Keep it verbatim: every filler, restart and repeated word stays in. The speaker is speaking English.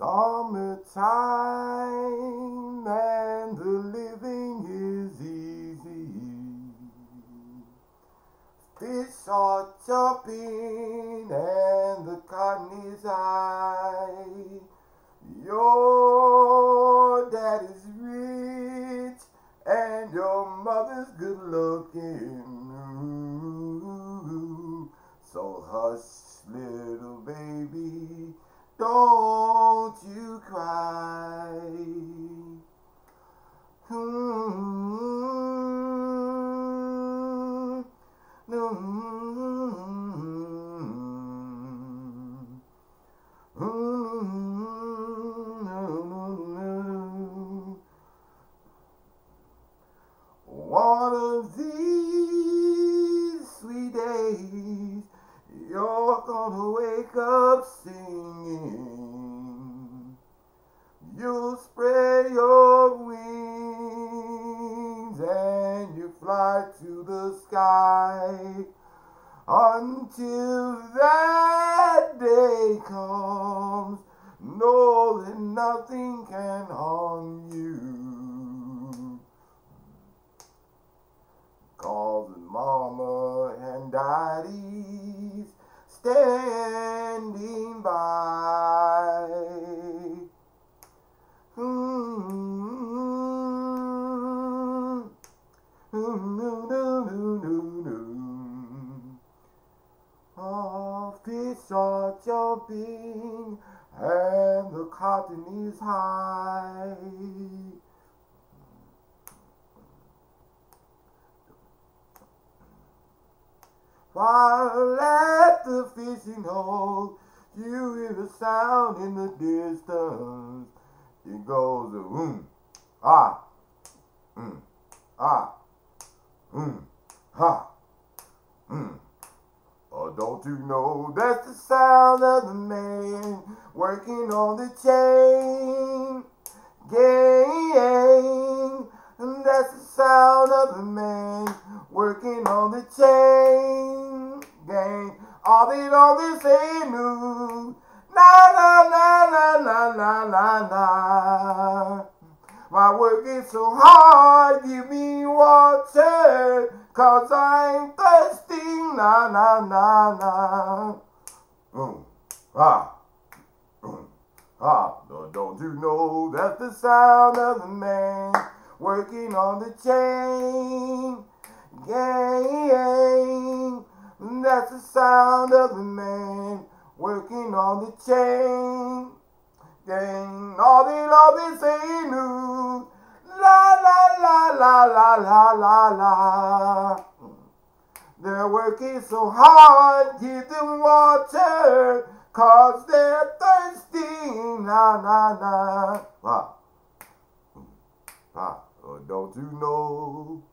Summertime and the living is easy. Fish are jumping and the cotton is high. Your daddy's rich and your mother's good looking. So hush, little baby, don't you cry. Mm-hmm. Mm-hmm. Mm-hmm. One of these sweet days, you're gonna wake up singing. You'll spread your wings and you fly to the sky. Until that day comes, know that nothing can harm you. 'Cause mama and daddy's standing by. Mm-hmm. Mm-hmm. Oh, fish are jumping and the cotton is high. While at the fishing hole, you hear a sound in the distance. It goes, um, ah, um, ah, um, ha, um. Oh, don't you know that's the sound of the man working on the chain gang? And that's the sound of the man working on the chain gang. All they know they say no, na na na na na na na na. My work is so hard, give me water, 'cause I'm thirsty, na na na na. Mm, ah, mm, ah. Don't you know that's the sound of the man working on the chain gang? That's the sound of the man working on the chain gang. All they love is saying no, la la la la la la la la. They're working so hard, give them water, 'cause they're thirsty, na na na. Ah, ah, oh, don't you know?